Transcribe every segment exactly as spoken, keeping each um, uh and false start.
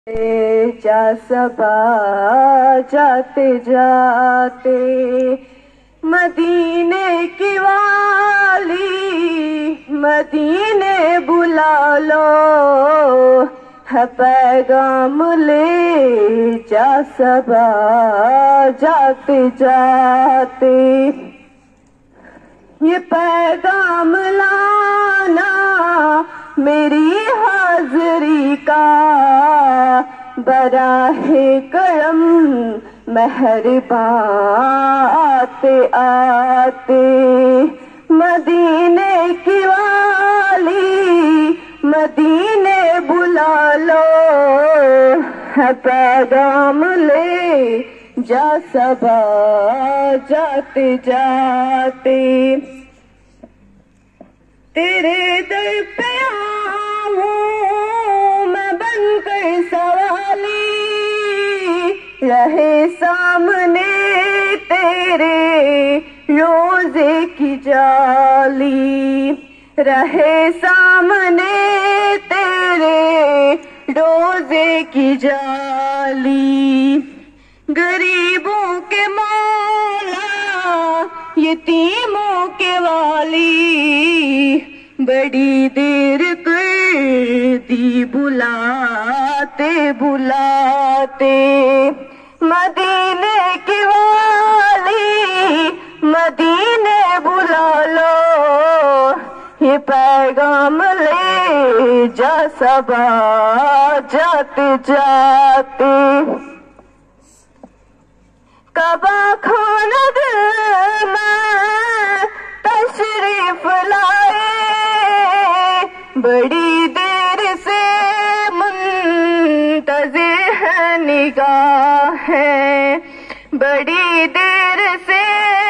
जा सबा जाते जाते मदीने की वाली मदीने बुला लो, है पैगाम ले जा सबा जाते जाते। ये पैगाम लाना मेरी हाज़री का बराहे करम मेहरबान आते आते। मदीने की वाली मदीने बुला लो, है पैगाम ले जा सबा जाते जाते। तेरे दर पे आऊं मैं बनकर सवाली, रहे सामने तेरे रोजे की जाली, रहे सामने तेरे रोजे की जाली। गरीबों के मौला यतीमों के वाली, बड़ी देर कर दी बुलाते बुलाते। मदीने की वाली मदीने बुला लो, ये पैगाम ले जा सबा जाते जाते। कबा खाना दिल में तशरीफ लाए, बड़ी देर से मुंतज़िर है निगाहें, बड़ी देर से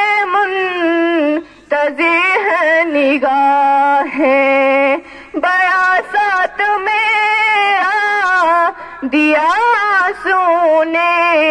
मुंतज़िर है निगाहें। बड़ा साथ मेरा दिया सोने,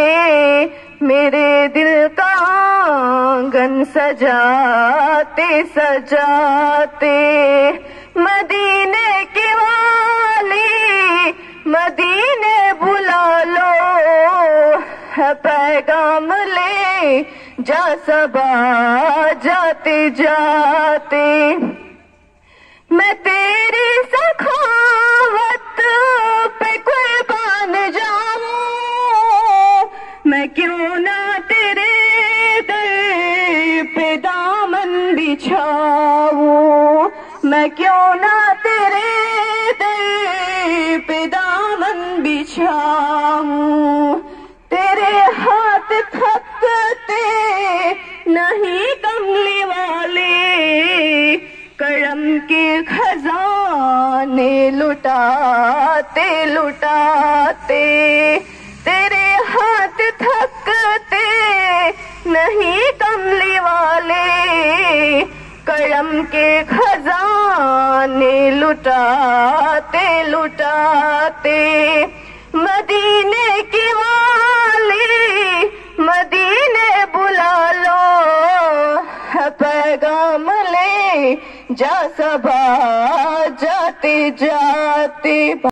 मेरे दिल का आंगन सजाते सजाते। मदीने की वाली मदीने बुला लो, है पैगाम ले जा सबा जाते जाते। मैं तेरी सखावत पे कुर्बान जाऊं, मैं क्यों ना तेरे दर पे दामन बिछाऊं, मैं क्यों ना तेरे दर पे दामन बिछाऊं। तेरे हाथ थकते नहीं कमली वाले, करम के खजाने लुटाते लुटाते। तेरे हाथ थकते नहीं कमली वाले, करम के खजाने लुटाते लुटाते। मदीने की वाली मदीने बुला लो, है पैगाम ले जा सबा जाते जाते।